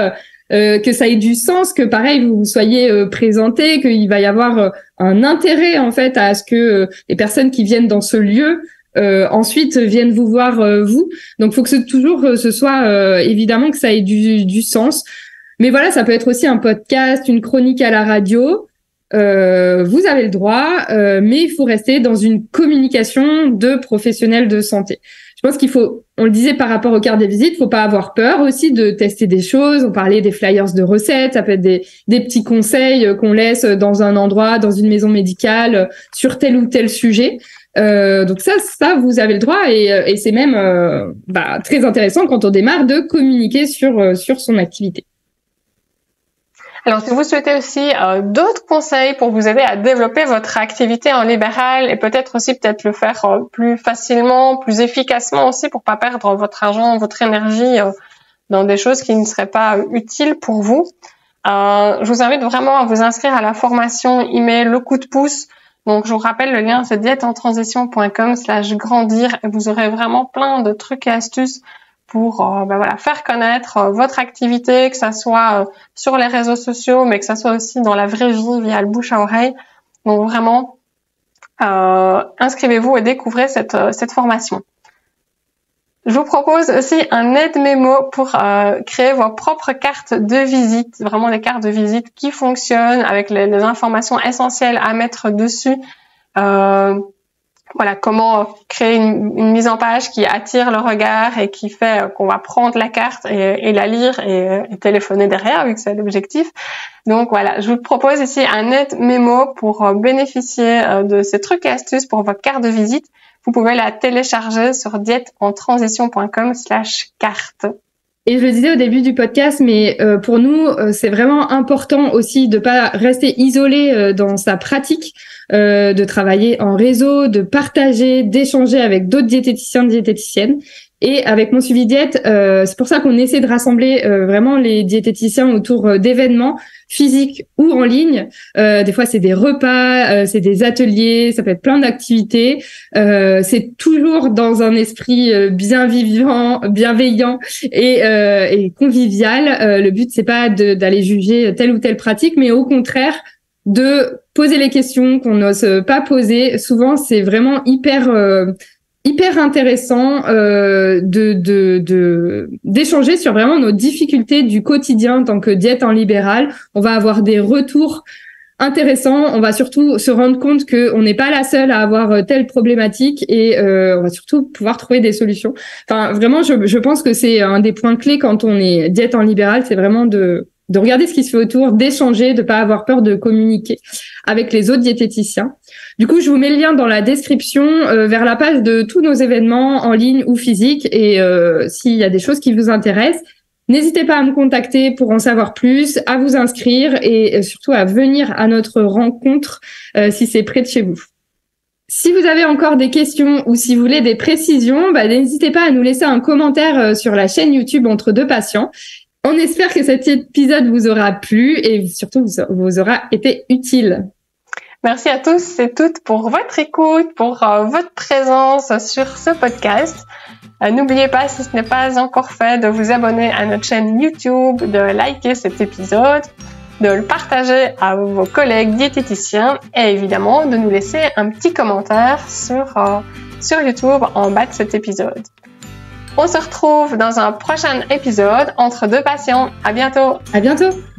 euh, que ça ait du sens, que pareil vous soyez euh, présenté, qu'il va y avoir euh, un intérêt en fait à ce que euh, les personnes qui viennent dans ce lieu euh, ensuite viennent vous voir euh, vous. Donc faut que ce, toujours euh, ce soit euh, évidemment que ça ait du, du sens. Mais voilà, ça peut être aussi un podcast, une chronique à la radio. Euh, vous avez le droit, euh, mais il faut rester dans une communication de professionnels de santé. Je pense qu'il faut, on le disait par rapport aux cartes de visite, faut pas avoir peur aussi de tester des choses. On parlait des flyers de recettes, ça peut être des, des petits conseils qu'on laisse dans un endroit, dans une maison médicale, sur tel ou tel sujet. Euh, donc ça, ça vous avez le droit et, et c'est même euh, bah, très intéressant quand on démarre de communiquer sur sur son activité. Alors, si vous souhaitez aussi euh, d'autres conseils pour vous aider à développer votre activité en libéral et peut-être aussi peut-être le faire euh, plus facilement, plus efficacement aussi pour pas perdre votre argent, votre énergie euh, dans des choses qui ne seraient pas euh, utiles pour vous, euh, je vous invite vraiment à vous inscrire à la formation email Le Coup de Pouce. Donc, je vous rappelle, le lien c'est dièteentransition point com slash grandir et vous aurez vraiment plein de trucs et astuces pour euh, ben voilà, faire connaître euh, votre activité, que ça soit euh, sur les réseaux sociaux, mais que ça soit aussi dans la vraie vie via le bouche à oreille. Donc vraiment, euh, inscrivez-vous et découvrez cette, euh, cette formation. Je vous propose aussi un aide-mémo pour euh, créer vos propres cartes de visite, vraiment des cartes de visite qui fonctionnent avec les, les informations essentielles à mettre dessus. Euh, Voilà, comment créer une, une mise en page qui attire le regard et qui fait qu'on va prendre la carte et, et la lire et, et téléphoner derrière, vu que c'est l'objectif. Donc voilà, je vous propose ici un aide-mémo pour bénéficier de ces trucs et astuces pour votre carte de visite. Vous pouvez la télécharger sur dièteentransition point com slash carte. Et je le disais au début du podcast, mais euh, pour nous, euh, c'est vraiment important aussi de pas rester isolé euh, dans sa pratique, euh, de travailler en réseau, de partager, d'échanger avec d'autres diététiciens, diététiciennes. Et avec Mon Suivi Diète, euh, c'est pour ça qu'on essaie de rassembler euh, vraiment les diététiciens autour euh, d'événements physiques ou en ligne. Euh, des fois, c'est des repas, euh, c'est des ateliers, ça peut être plein d'activités. Euh, c'est toujours dans un esprit euh, bien vivant, bienveillant et, euh, et convivial. Euh, le but, c'est pas de, d'aller juger telle ou telle pratique, mais au contraire, de poser les questions qu'on n'ose pas poser. Souvent, c'est vraiment hyper... Euh, hyper intéressant euh, de, de, de, d'échanger sur vraiment nos difficultés du quotidien en tant que diète en libéral. On va avoir des retours intéressants. On va surtout se rendre compte qu'on n'est pas la seule à avoir telle problématique et euh, on va surtout pouvoir trouver des solutions. Enfin, vraiment, je, je pense que c'est un des points clés quand on est diète en libéral, c'est vraiment de de regarder ce qui se fait autour, d'échanger, de pas avoir peur de communiquer avec les autres diététiciens. Du coup, je vous mets le lien dans la description euh, vers la page de tous nos événements en ligne ou physiques. Et euh, s'il y a des choses qui vous intéressent, n'hésitez pas à me contacter pour en savoir plus, à vous inscrire et surtout à venir à notre rencontre euh, si c'est près de chez vous. Si vous avez encore des questions ou si vous voulez des précisions, bah, n'hésitez pas à nous laisser un commentaire euh, sur la chaîne YouTube Entre deux patients. On espère que cet épisode vous aura plu et surtout vous, vous aura été utile. Merci à tous et toutes pour votre écoute, pour euh, votre présence sur ce podcast. Euh, n'oubliez pas, si ce n'est pas encore fait, de vous abonner à notre chaîne YouTube, de liker cet épisode, de le partager à vos collègues diététiciens et évidemment de nous laisser un petit commentaire sur, euh, sur YouTube en bas de cet épisode. On se retrouve dans un prochain épisode Entre deux patients. À bientôt. À bientôt.